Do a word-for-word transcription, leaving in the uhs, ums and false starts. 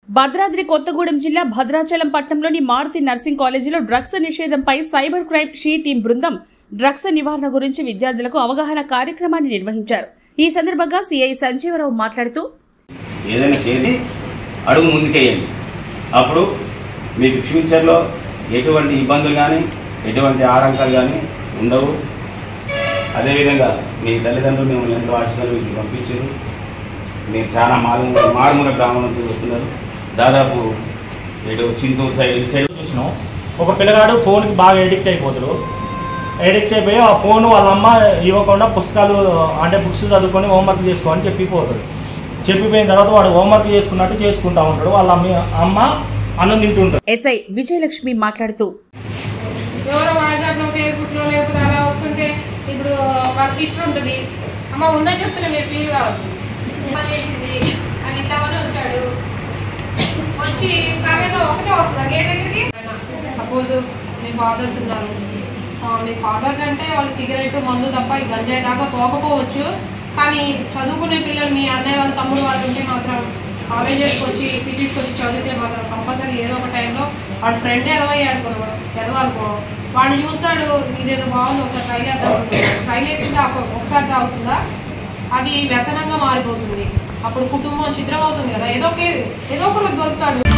భద్రాద్రి కొత్తగూడెం జిల్లా భద్రాచలం పట్టణంలోని మారుతి నర్సింగ్ కాలేజీలో డ్రగ్స్ నిషేధంపై సైబర్ క్రైమ్ షీ టీం బృందం డ్రగ్స్ నివారణ గురించి విద్యార్థులకు అవగాహన కార్యక్రమాన్ని నిర్వహించారు. ఈ సందర్భంగా సిఐ సంజీవరావు మాట్లాడుతూ ఏదైనా చేసి అడుగు ముందుకేయండి. అప్పుడు మీకు ఫ్యూచర్లో ఎటువంటి ఇబ్బందులు కానీ ఎటువంటి ఆటంకాలు కానీ ఉండవు. అదేవిధంగా మీ తల్లిదండ్రులు మిమ్మల్ని ఎంతో ఆశలు మీకు పంపించారు. మీరు చాలా మారు మారుమూల గ్రామం నుంచి వస్తున్నారు. దాదాపు ఏడు చింతూరు సైడ్ సైడ్ చూసినాం. ఒక పిల్లగాడు ఫోన్కి బాగా ఎడిక్ట్ అయిపోతాడు. ఎడిక్ట్ అయిపోయి ఆ ఫోన్ వాళ్ళ అమ్మ ఇవ్వకుండా పుస్తకాలు అంటే బుక్స్ చదువుకొని హోంవర్క్ చేసుకోని చెప్పిపోతాడు. చెప్పిపోయిన తర్వాత వాడు హోంవర్క్ చేసుకున్నట్టు చేసుకుంటా ఉంటాడు. వాళ్ళ అమ్మ అమ్మ అన్నం తింటుంటాడు. ఎస్ఐ విజయలక్ష్మి మాట్లాడుతూ ఎవరో వాట్సాప్లో ఫేస్బుక్లో లేకపోతే అలా వస్తుంటే ఇప్పుడు వాళ్ళ సిస్టర్ ఉంటుంది, అమ్మ ఉందని చెప్తున్నా మీరు ఫీల్ కావాలి చేసింది అని ఇంతవరకు వచ్చాడు. వచ్చి కావేలో ఒకటే వస్తుందా గేట్ దగ్గరికి? సపోజ్ మీ ఫాదర్స్ ఉన్నారు, మీ ఫాదర్స్ అంటే వాళ్ళు సిగరెట్ మందు తప్ప ఈ గంజాయి దాకా పోకపోవచ్చు. కానీ చదువుకునే పిల్లలు మీ అన్నయ్య వాళ్ళు తమ్ముడు వాళ్ళు ఉంటే మాత్రం కాలేజెస్కి వచ్చి సిటీస్కి వచ్చి చదివితే మాత్రం కంపల్సరీ ఏదో ఒక టైంలో వాడు ఫ్రెండ్ ఎదవై అనుకో ఎదవనుకో వాడిని చూస్తాడు, ఇదేదో బాగుంది ఒకసారి ట్రై చేద్దాం అనుకుంటాడు. ట్రై చేసిందా ఒకసారి తాగుతుందా అది వ్యసనంగా మారిపోతుంది. అప్పుడు కుటుంబం చిత్రం అవుతుంది కదా, ఏదో ఏదో ఒకరికి దొరుకుతాడు.